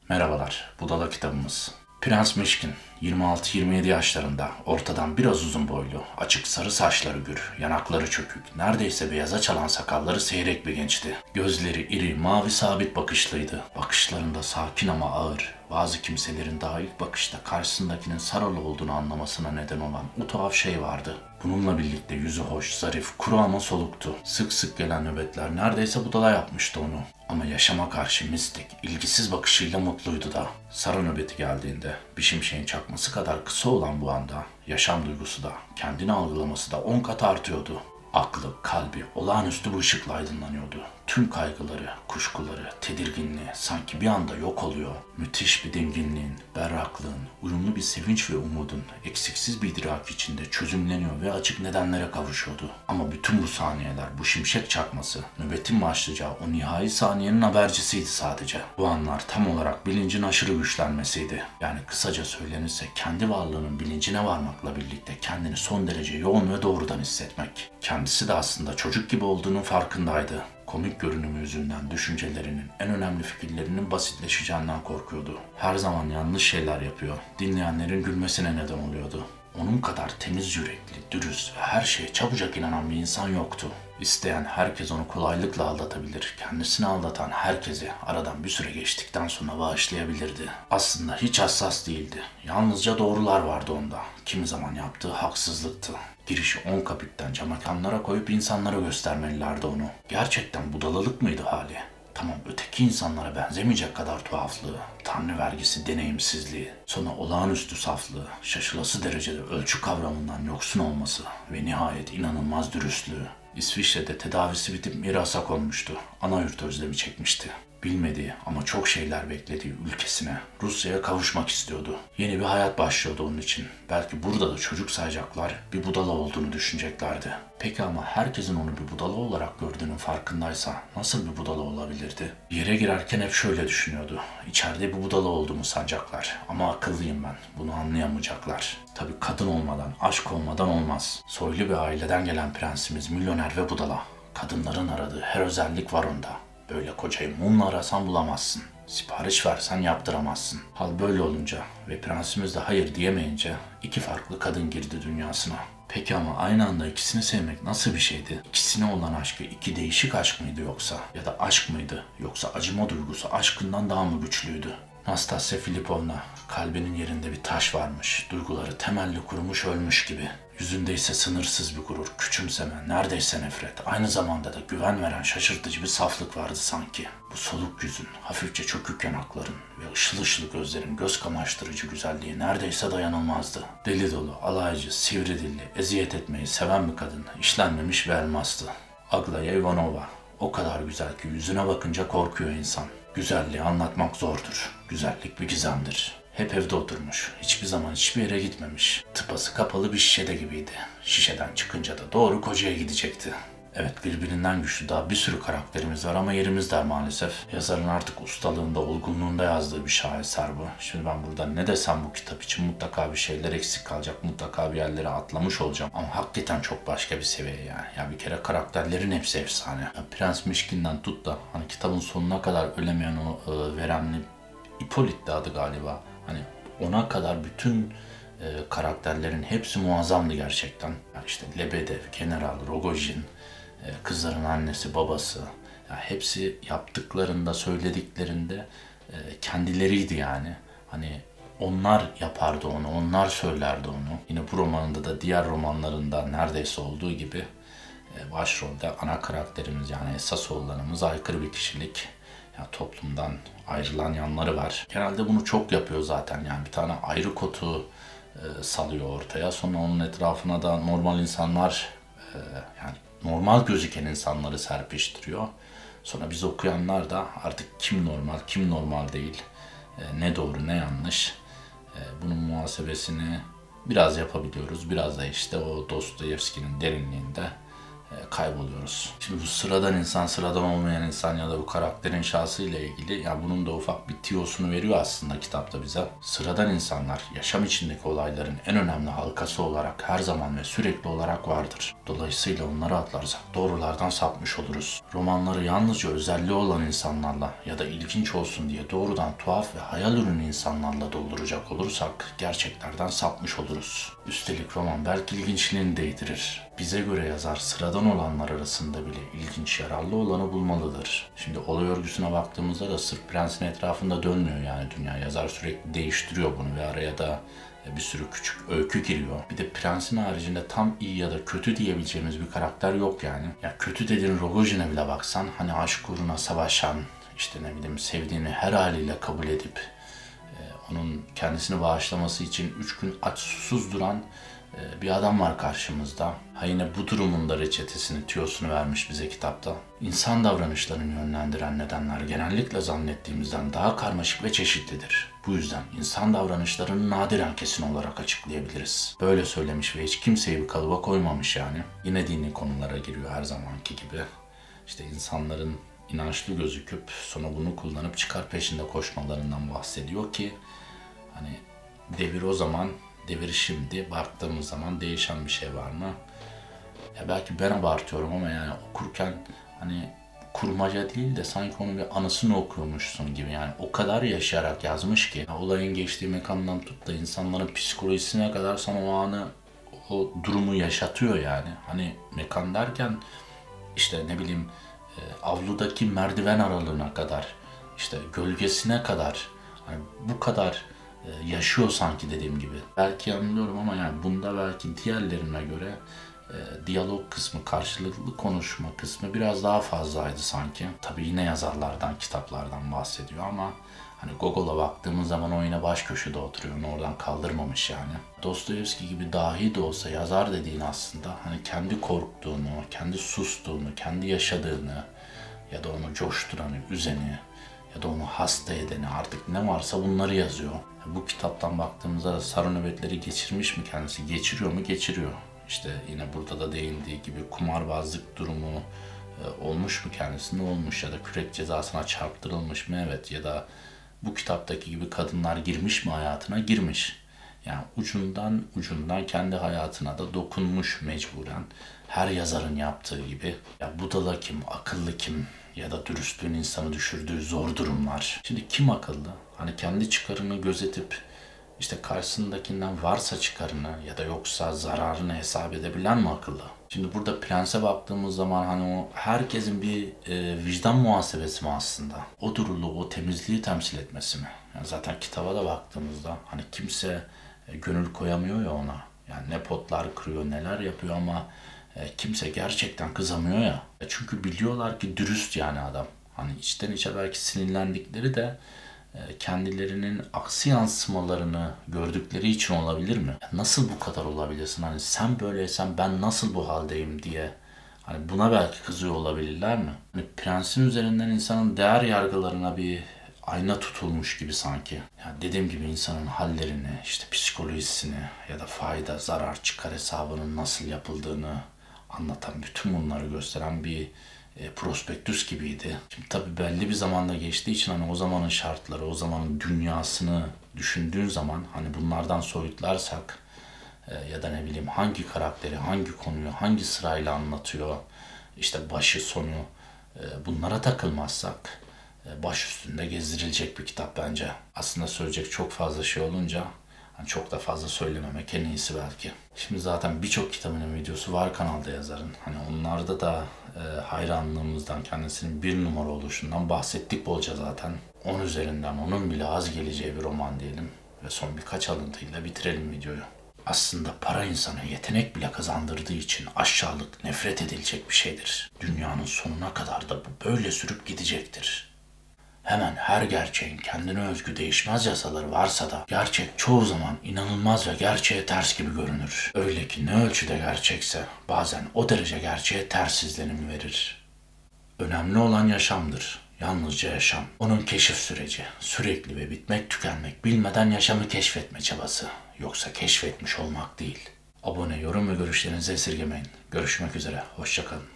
Merhabalar, Budala kitabımız. Prens Mişkin, 26-27 yaşlarında, ortadan biraz uzun boylu, açık sarı saçları gür, yanakları çökük, neredeyse beyaza çalan sakalları seyrek bir gençti. Gözleri iri, mavi sabit bakışlıydı. Bakışlarında sakin ama ağır, bazı kimselerin daha ilk bakışta karşısındakinin Saralı olduğunu anlamasına neden olan o tuhaf şey vardı. Bununla birlikte yüzü hoş, zarif, kuru ama soluktu. Sık sık gelen nöbetler neredeyse budala yapmıştı onu. Ama yaşama karşı mistik, ilgisiz bakışıyla mutluydu da. Sarı nöbeti geldiğinde bir şimşeğin çakması kadar kısa olan bu anda yaşam duygusu da, kendini algılaması da 10 kat artıyordu. Aklı, kalbi olağanüstü bir ışıkla aydınlanıyordu. Tüm kaygıları, kuşkuları, tedirginliği sanki bir anda yok oluyor. Müthiş bir dinginliğin, berraklığın, uyumlu bir sevinç ve umudun eksiksiz bir idrak içinde çözümleniyor ve açık nedenlere kavuşuyordu. Ama bütün bu saniyeler, bu şimşek çakması, nöbetin başlayacağı o nihai saniyenin habercisiydi sadece. Bu anlar tam olarak bilincin aşırı güçlenmesiydi. Yani kısaca söylenirse kendi varlığının bilincine varmakla birlikte kendini son derece yoğun ve doğrudan hissetmek. Kendisi de aslında çocuk gibi olduğunun farkındaydı. Komik görünümü yüzünden düşüncelerinin, en önemli fikirlerinin basitleşeceğinden korkuyordu. Her zaman yanlış şeyler yapıyor, dinleyenlerin gülmesine neden oluyordu. Onun kadar temiz yürekli, dürüst ve her şeye çabucak inanan bir insan yoktu. İsteyen herkes onu kolaylıkla aldatabilir, kendisini aldatan herkesi aradan bir süre geçtikten sonra bağışlayabilirdi. Aslında hiç hassas değildi, yalnızca doğrular vardı onda. Kimi zaman yaptığı haksızlıktı. Girişi 10 kapitten camakanlara koyup insanlara göstermelilerdi onu. Gerçekten budalalık mıydı hali? Tamam, öteki insanlara benzemeyecek kadar tuhaflığı, tanrı vergisi deneyimsizliği, sonra olağanüstü saflığı, şaşılası derecede ölçü kavramından yoksun olması ve nihayet inanılmaz dürüstlüğü. İsviçre'de tedavisi bitip mirasa konmuştu. Ana yurt özlemi çekmişti. Bilmediği ama çok şeyler beklediği ülkesine, Rusya'ya kavuşmak istiyordu. Yeni bir hayat başlıyordu onun için. Belki burada da çocuk sayacaklar, bir budala olduğunu düşüneceklerdi. Peki ama herkesin onu bir budala olarak gördüğünün farkındaysa nasıl bir budala olabilirdi? Yere girerken hep şöyle düşünüyordu. İçeride bir budala olduğumu sanacaklar ama akıllıyım ben. Bunu anlayamayacaklar. Tabii kadın olmadan, aşk olmadan olmaz. Soylu bir aileden gelen prensimiz milyoner ve budala. Kadınların aradığı her özellik var onda. Böyle kocayı mumla arasan bulamazsın. Sipariş versen yaptıramazsın. Hal böyle olunca ve prensimiz de hayır diyemeyince iki farklı kadın girdi dünyasına. Peki ama aynı anda ikisini sevmek nasıl bir şeydi? İkisine olan aşkı iki değişik aşk mıydı yoksa? Ya da aşk mıydı? Yoksa acıma duygusu aşkından daha mı güçlüydü? Nastasya Filipovna, kalbinin yerinde bir taş varmış. Duyguları temelli kurumuş ölmüş gibi. Yüzünde ise sınırsız bir gurur, küçümseme, neredeyse nefret. Aynı zamanda da güven veren şaşırtıcı bir saflık vardı sanki. Bu soluk yüzün, hafifçe çökük yanakların ve ışıl ışıl gözlerin göz kamaştırıcı güzelliği neredeyse dayanılmazdı. Deli dolu, alaycı, sivri dilli, eziyet etmeyi seven bir kadın, işlenmemiş bir elmastı. Aglaya Ivanova. O kadar güzel ki yüzüne bakınca korkuyor insan. Güzelliği anlatmak zordur. Güzellik bir gizemdir. Hep evde oturmuş. Hiçbir zaman hiçbir yere gitmemiş. Tıpası kapalı bir şişede gibiydi. Şişeden çıkınca da doğru kocaya gidecekti. Evet, birbirinden güçlü daha bir sürü karakterimiz var ama yerimiz dar maalesef. Yazarın artık ustalığında, olgunluğunda yazdığı bir şaheser bu. Şimdi ben burada ne desem bu kitap için mutlaka bir şeyler eksik kalacak. Mutlaka bir yerlere atlamış olacağım. Ama hakikaten çok başka bir seviye yani. Ya bir kere karakterlerin hepsi efsane. Ya Prens Mişkin'den tut da hani kitabın sonuna kadar ölemeyen o veremli Ippolit'ti adı galiba. Hani ona kadar bütün karakterlerin hepsi muazzamdı gerçekten. Yani işte Lebedev, General, Rogojin, kızların annesi, babası. Yani hepsi yaptıklarında, söylediklerinde kendileriydi yani. Hani onlar yapardı onu, onlar söylerdi onu. Yine bu romanında da diğer romanlarında neredeyse olduğu gibi başrolde ana karakterimiz yani esas olanımız aykırı bir kişilik. Yani toplumdan ayrılan yanları var. Genelde bunu çok yapıyor zaten yani bir tane ayrı kotu salıyor ortaya. Sonra onun etrafına da normal insanlar yani normal gözüken insanları serpiştiriyor. Sonra biz okuyanlar da artık kim normal, kim normal değil, ne doğru, ne yanlış. Bunun muhasebesini biraz yapabiliyoruz. Biraz da işte o Dostoyevski'nin derinliğinde kayboluyoruz. Şimdi bu sıradan insan, sıradan olmayan insan ya da bu karakterin şahsıyla ilgili ya bunun da ufak bir tiyosunu veriyor aslında kitapta bize. Sıradan insanlar yaşam içindeki olayların en önemli halkası olarak her zaman ve sürekli olarak vardır. Dolayısıyla onları atlarsak doğrulardan sapmış oluruz. Romanları yalnızca özelliği olan insanlarla ya da ilginç olsun diye doğrudan tuhaf ve hayal ürünü insanlarla dolduracak olursak gerçeklerden sapmış oluruz. Üstelik roman belki ilginçliğini değdirir. Bize göre yazar sıradan olanlar arasında bile ilginç, yararlı olanı bulmalıdır. Şimdi olay örgüsüne baktığımızda da sırf prensin etrafında dönmüyor yani dünya. Yazar sürekli değiştiriyor bunu ve araya da bir sürü küçük öykü giriyor. Bir de prensin haricinde tam iyi ya da kötü diyebileceğimiz bir karakter yok yani. Ya kötü dediğin Rogojin'e bile baksan hani aşk uğruna savaşan, işte ne bileyim sevdiğini her haliyle kabul edip onun kendisini bağışlaması için 3 gün aç susuz duran bir adam var karşımızda. Ha yine bu durumun da reçetesini, tüyosunu vermiş bize kitapta. İnsan davranışlarını yönlendiren nedenler genellikle zannettiğimizden daha karmaşık ve çeşitlidir. Bu yüzden insan davranışlarını nadiren kesin olarak açıklayabiliriz. Böyle söylemiş ve hiç kimseyi bir kalıba koymamış yani. Yine dini konulara giriyor her zamanki gibi. İşte insanların inançlı gözüküp sonra bunu kullanıp çıkar peşinde koşmalarından bahsediyor ki hani devir o zaman, devir şimdi baktığımız zaman değişen bir şey var mı? Ya belki ben abartıyorum ama yani okurken hani kurmaca değil de sanki onun bir anısını okuyormuşsun gibi yani o kadar yaşayarak yazmış ki olayın geçtiği mekandan tut da insanların psikolojisine kadar sana o anı, o durumu yaşatıyor yani. Hani mekan derken işte ne bileyim avludaki merdiven aralığına kadar, işte gölgesine kadar, hani bu kadar yaşıyor sanki dediğim gibi. Belki yanılıyorum ama yani bunda belki diğerlerine göre diyalog kısmı, karşılıklı konuşma kısmı biraz daha fazlaydı sanki. Tabii yine yazarlardan, kitaplardan bahsediyor ama hani Gogol'a baktığımız zaman o yine baş köşede oturuyor. Onu oradan kaldırmamış yani. Dostoyevski gibi dahi de olsa yazar dediğin aslında hani kendi korktuğunu, kendi sustuğunu, kendi yaşadığını ya da onu coşturanı, üzeni ya da onu hasta edeni artık ne varsa bunları yazıyor. Bu kitaptan baktığımızda da sarı nöbetleri geçirmiş mi kendisi? Geçiriyor mu? Geçiriyor. İşte yine burada da değindiği gibi kumarbazlık durumu olmuş mu kendisinde? Olmuş ya da kürek cezasına çarptırılmış mı? Evet ya da bu kitaptaki gibi kadınlar girmiş mi hayatına? Girmiş. Yani ucundan kendi hayatına da dokunmuş mecburen. Her yazarın yaptığı gibi. Ya budala kim, akıllı kim ya da dürüstlüğün insanı düşürdüğü zor durumlar. Şimdi kim akıllı? Hani kendi çıkarını gözetip işte karşısındakinden varsa çıkarını ya da yoksa zararını hesap edebilen mi akıllı? Şimdi burada prense baktığımız zaman hani o herkesin bir vicdan muhasebesi mi aslında? O duruluğu, o temizliği temsil etmesi mi? Yani zaten kitaba da baktığımızda hani kimse gönül koyamıyor ya ona. Yani ne potlar kırıyor, neler yapıyor ama kimse gerçekten kızamıyor ya. Çünkü biliyorlar ki dürüst yani adam. Hani içten içe belki sinirlendikleri de kendilerinin aksi yansımalarını gördükleri için olabilir mi? Nasıl bu kadar olabilirsin? Hani sen böyleysen ben nasıl bu haldeyim diye. Hani buna belki kızıyor olabilirler mi? Hani prensin üzerinden insanın değer yargılarına bir ayna tutulmuş gibi sanki. Yani dediğim gibi insanın hallerini, işte psikolojisini ya da fayda, zarar, çıkar hesabının nasıl yapıldığını anlatan, bütün bunları gösteren bir prospektüs gibiydi. Şimdi tabii belli bir zamanda geçtiği için hani o zamanın şartları, o zamanın dünyasını düşündüğün zaman hani bunlardan soyutlarsak ya da ne bileyim hangi karakteri, hangi konuyu, hangi sırayla anlatıyor, işte başı, sonu bunlara takılmazsak baş üstünde gezdirilecek bir kitap bence. Aslında söyleyecek çok fazla şey olunca hani çok da fazla söylememek en iyisi belki. Şimdi zaten birçok kitabının videosu var kanalda yazarın. Hani onlarda da hayranlığımızdan, kendisinin bir numara oluşundan bahsettik bolca zaten. 10 üzerinden onun bile az geleceği bir roman diyelim. Ve son birkaç alıntıyla bitirelim videoyu. Aslında para insana yetenek bile kazandırdığı için aşağılık, nefret edilecek bir şeydir. Dünyanın sonuna kadar da bu böyle sürüp gidecektir. Hemen her gerçeğin kendine özgü değişmez yasaları varsa da gerçek çoğu zaman inanılmaz ve gerçeğe ters gibi görünür. Öyle ki ne ölçüde gerçekse bazen o derece gerçeğe ters izlenim verir. Önemli olan yaşamdır. Yalnızca yaşam. Onun keşif süreci. Sürekli ve bitmek tükenmek bilmeden yaşamı keşfetme çabası. Yoksa keşfetmiş olmak değil. Abone, yorum ve görüşlerinizi esirgemeyin. Görüşmek üzere, hoşça kalın.